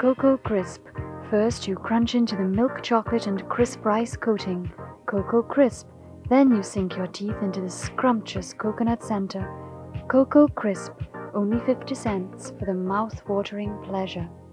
Cocoa Crisp. First you crunch into the milk chocolate and crisp rice coating. Cocoa Crisp. Then you sink your teeth into the scrumptious coconut center. Cocoa Crisp. Only 50 cents for the mouth-watering pleasure.